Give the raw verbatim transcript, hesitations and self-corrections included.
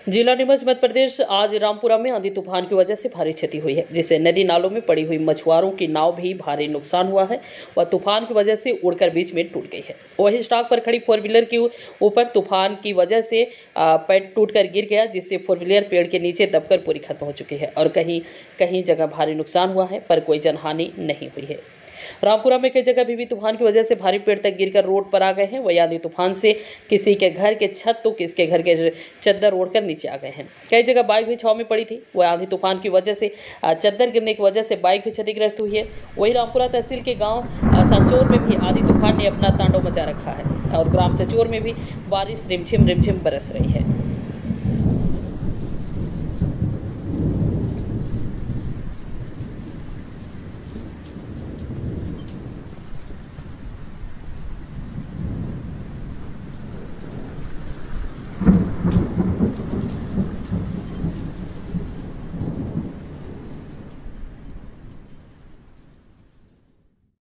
जिला नीमच मध्य प्रदेश। आज रामपुरा में आंधी तूफान की वजह से भारी क्षति हुई है, जिससे नदी नालों में पड़ी हुई मछुआरों की नाव भी भारी नुकसान हुआ है। वह तूफान की वजह से उड़कर बीच में टूट गई है। वही स्टॉक पर खड़ी फोर व्हीलर के ऊपर तूफान की वजह से पैड टूटकर गिर गया, जिससे फोर व्हीलर पेड़ के नीचे दबकर पूरी खत्म हो चुकी है और कहीं कहीं जगह भारी नुकसान हुआ है, पर कोई जनहानि नहीं हुई है। रामपुरा में कई जगह अभी भी तूफान की वजह से भारी पेड़ तक गिरकर रोड पर आ गए हैं। वही आंधी तूफान से किसी के घर के छत तो किसके घर के चद्दर उड़कर नीचे आ गए हैं। कई जगह बाइक भी छाव में पड़ी थी। वह आंधी तूफान की वजह से चद्दर गिरने की वजह से बाइक भी क्षतिग्रस्त हुई है। वही रामपुरा तहसील के गांव संचोर में भी आंधी तूफान ने अपना तांडव मचा रखा है और ग्राम चचोर में भी बारिश रिमझिम रिमझिम बरस रही है।